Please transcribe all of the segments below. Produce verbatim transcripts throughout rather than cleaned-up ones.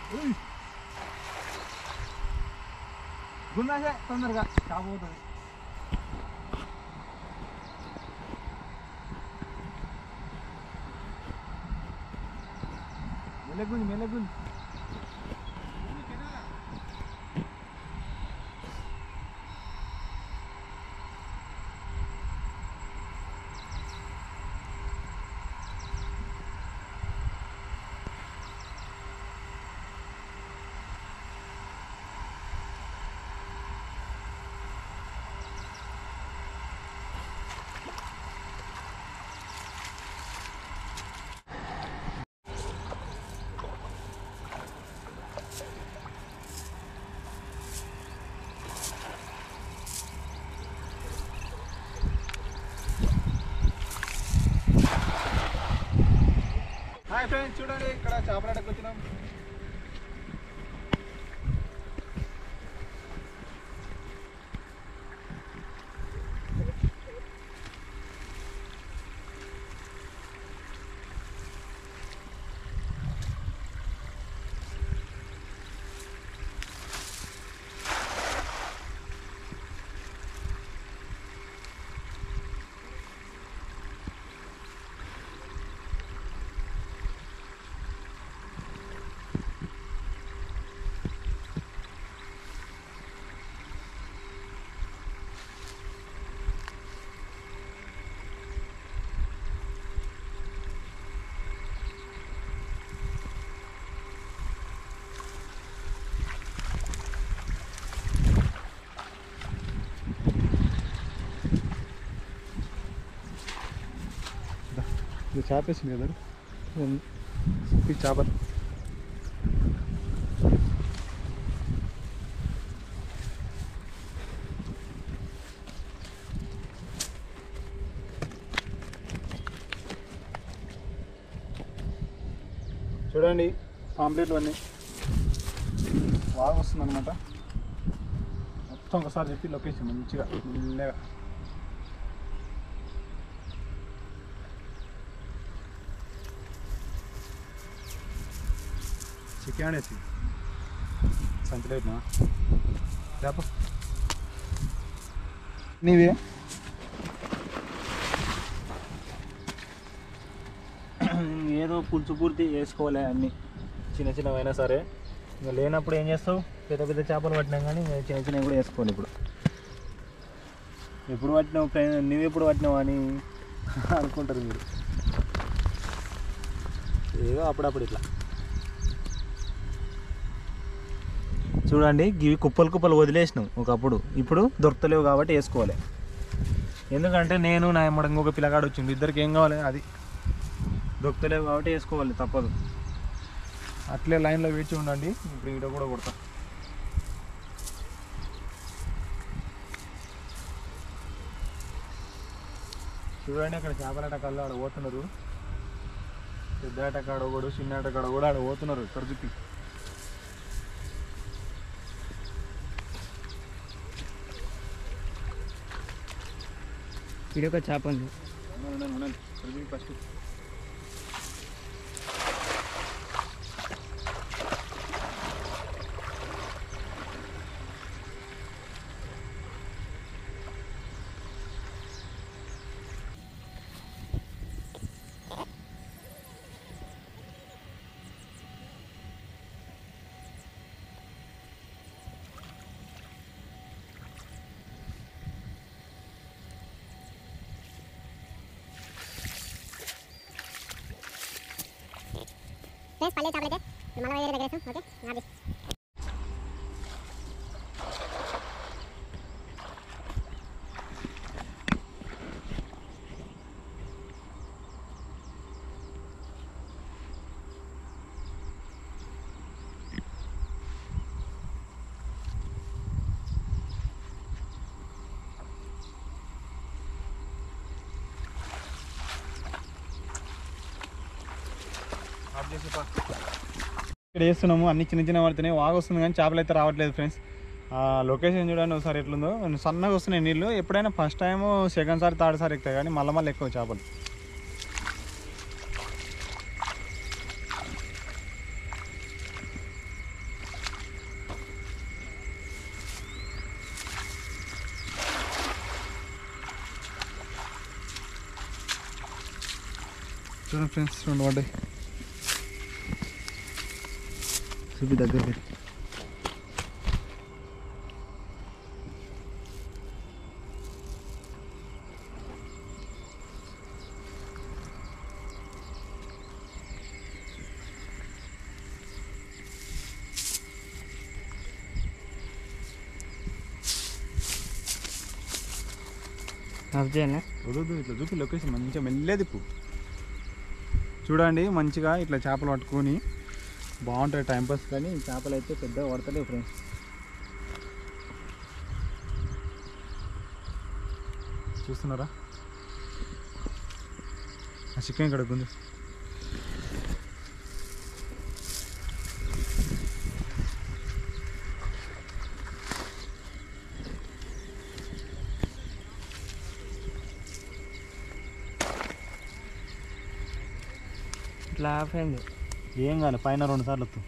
గుండాసే తొందరగా చేప పోతుంది. మెల్లగుంది మెల్లగుంది. హాయ్ ఫ్రెండ్స్, చూడండి ఇక్కడ చేపలాటకు వచ్చినాం. చేపేసింది కదా ఈ చేపలు. చూడండి పాంప్లెట్లు అన్నీ బాగా వస్తుంది అనమాట. మొత్తం ఒకసారి చెప్పి లొకేషన్ మంచిగా మెల్లగా. చికెనేసి సంచలేట్నా చేప నీవే. ఏదో పులుసు పూర్తి వేసుకోవాలి అన్నీ, చిన్న చిన్నవైనా సరే. ఇంకా లేనప్పుడు ఏం చేస్తావు, పెద్ద పెద్ద చేపలు పట్టినాం కానీ చిన్న చిన్నవి కూడా వేసుకోవాలి. ఇప్పుడు ఎప్పుడు పట్టినావు ఫ్రెండ్, నువ్వు ఎప్పుడు పట్టినావు అని అనుకుంటారు మీరు. ఏదో అప్పుడప్పుడు ఇట్లా చూడండి. ఇవి కుప్పలు కుప్పలు వదిలేసినాం ఒకప్పుడు, ఇప్పుడు దొరకలేవు కాబట్టి వేసుకోవాలి. ఎందుకంటే నేను నా ఎమ్మడ ఇంకొక పిల్లగాడు వచ్చిండు, ఇద్దరికి ఏం కావాలి అది దొరకలేవు కాబట్టి వేసుకోవాలి, తప్పదు. అట్లే లైన్లో వేచి ఉండండి. ఇప్పుడు ఇట కూడా కొడతా. చూడండి అక్కడ చేపలాట కళ్ళు ఆడ పోతున్నారు. పెద్ద ఆటకాడ ఒకడు, చిన్న ఆటకాడ కూడా ఆడ పోతున్నారు. ఇక్కడ చూపి ఇది ఒక చేప ఉంది. ఫస్ట్ ఫ్రెండ్స్ పల్లె చేపలైతే మళ్ళీ వేరే దగ్గర వేసాం. ఓకే నాది ఇక్కడ వేస్తున్నాము. అన్ని చిన్న చిన్న పడుతున్నాయి, వాగు వస్తుంది కానీ చేపలు అయితే రావట్లేదు ఫ్రెండ్స్. లొకేషన్ చూడండి ఒకసారి ఎట్లుందో. సన్నగా వస్తున్నాయి నీళ్ళు. ఎప్పుడైనా ఫస్ట్ టైం, సెకండ్ సారి, థర్డ్ సారి ఎక్కుతాయి కానీ మళ్ళీ మళ్ళీ ఎక్కువ చేపలు. చూడండి ఫ్రెండ్స్, రెండు పడ్డాయి. చూపి దగ్గర పెట్టి. వదదు, ఇట్లా చూపి లొకేషన్ మంచిగా మెల్లే తిప్పు. చూడండి మంచిగా ఇట్లా చేపలు పట్టుకొని బాగుంటాయి టైంపాస్. కానీ చేపలు అయితే పెద్దగా పడతలేవు ఫ్రెండ్స్. చూస్తున్నారా ఆ చికెన్ ఇక్కడ ఉంది. ఇట్లా ఆఫైంది ఏం కాదు, పైన రెండు సార్లు వస్తుంది.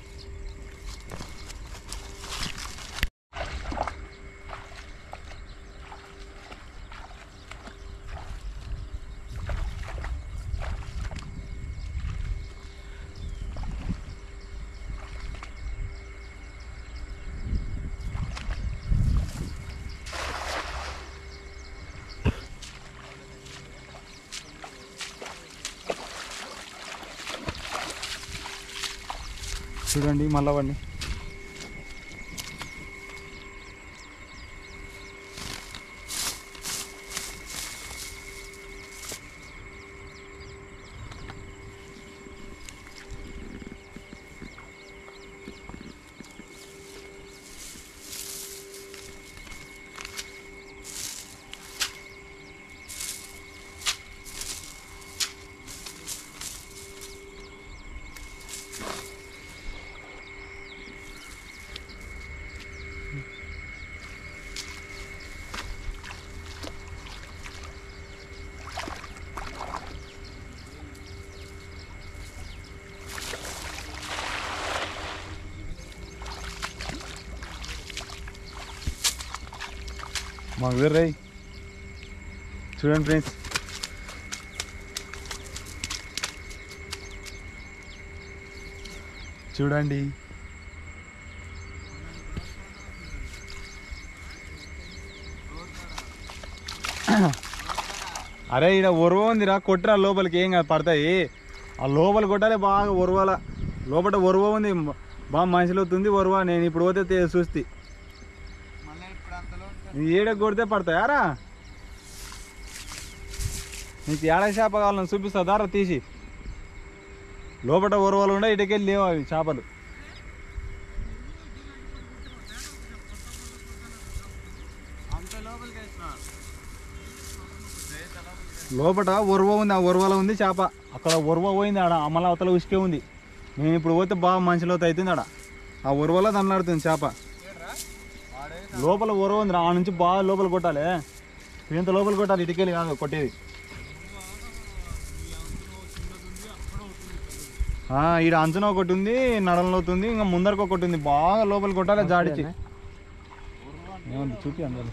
చూడండి మళ్ళా వాడిని. మాకు వేరే చూడండి ఫ్రెండ్స్, చూడండి అరే ఇక్కడ ఒరవ ఉందిరా, కొట్టరా లోపలికి, ఏం కాదు పడతాయి. ఆ లోపల కొట్టాలి బాగా, ఒరవాల లోపల ఒరవ ఉంది బాగా మనిషిలో అవుతుంది ఒరవ. నేను ఇప్పుడు పోతే చూస్తే ఏడ కొడితే పడతాయారా? నీకు ఏడ చేప కావాలని చూపిస్తా దారా తీసి. లోపల ఒరవలు ఉండే ఇటుకెళ్ళి లేవు అవి చేపలు. లోపల ఒరవ ఉంది, ఆ ఒరవలో ఉంది చేప. అక్కడ ఒరవ పోయింది, ఆడ అమల అవతల ఉసుకే ఉంది. నేను ఇప్పుడు పోతే బాగా మనిషిలో అవుతుంది ఆడ. ఆ ఒరవలో దండలాడుతుంది చేప. లోపల ఒరవ ఉంది, ఆ నుంచి బాగా లోపల కొట్టాలి. ఇంత లోపల కొట్టాలి, ఇటుకెళ్ళి కాదు కొట్టేది. ఈడ అంచనా ఒకటి ఉంది, నడలలో అవుతుంది, ఇంకా ముందరకు ఒకటి ఉంది. బాగా లోపల కొట్టాలి జాడిచ్చి. ఏముంది చూపి అందరూ.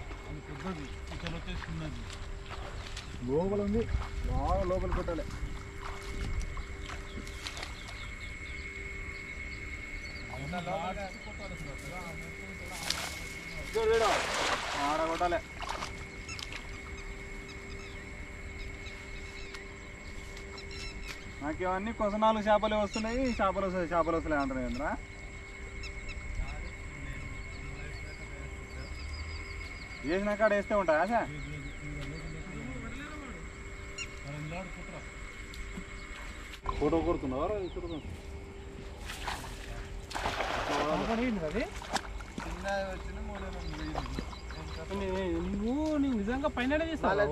లోపల ఉంది, బాగా లోపల కొట్టాలి. ఆడ కొట్టాలి. నాకేమన్నీ కొసనాలు చేపలు వస్తున్నాయి, చేపలు వస్తాయి చేపలు వస్తున్నాయి అంటున్నాయి ఏంద్రా. వేసిన కాడ వేస్తే ఉంటాయా సార్? ఫోటో కొడుతున్నావా? నువ్వు నువ్వు నిజంగా పైన చేస్తావు.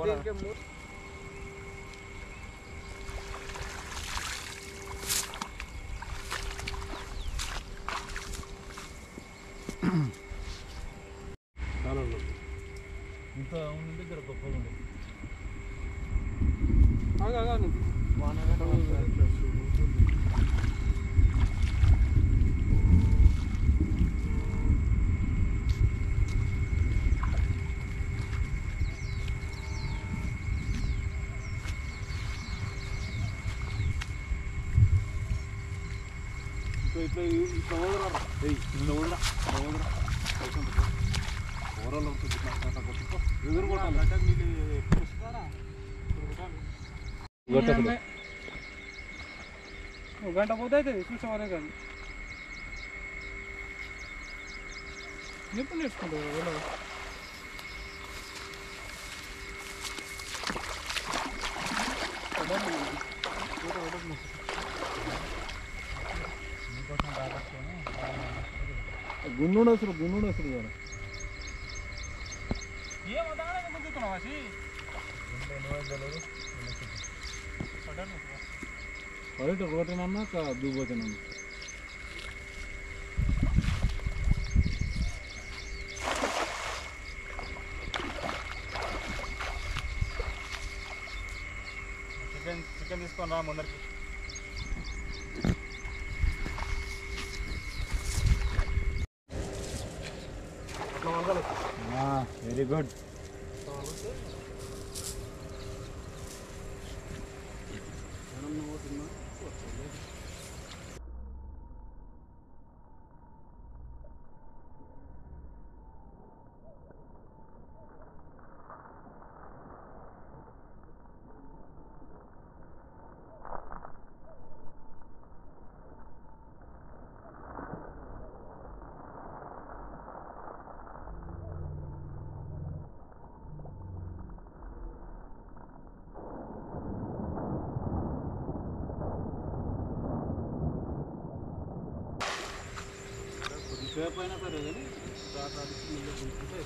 ఇంత ఉంది దగ్గర గొప్పగా ఉంది. ఇట్లా ఇట్లా ఓడరా ఇట్లా ఓడరా ఓడరా ఓరలో ఎదురు కొట్టాలి ఒక గంట పోతే అవుతుంది చూసేవారే కాదు ఎప్పుడు నేర్చుకుంటావు గుండు అసలు గుండు అసలు కదా పడేట రోటేనన్నా దూబోతేనన్నా చికెన్ చికెన్ తీసుకొని రా ముందరికి వెరీ గుడ్ సేపు అయినా సరే కానీ తీసుకుంటే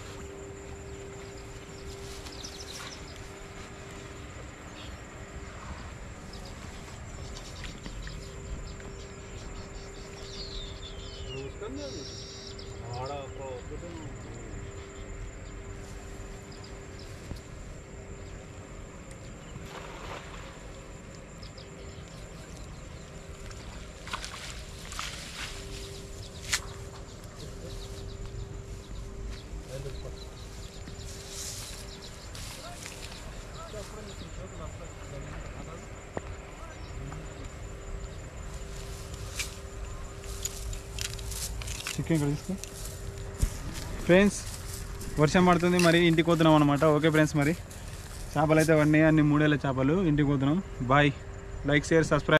ఆడ చికెన్ ఇక్కడ తీసుకో ఫ్రెండ్స్ వర్షం పడుతుంది మరి ఇంటికి పోతున్నాం అనమాట ఓకే ఫ్రెండ్స్ మరి చేపలు అయితే పడినాయి అన్ని మూడేళ్ళ చేపలు ఇంటికి పోతున్నాం బాయ్ లైక్ షేర్ సబ్స్క్రైబ్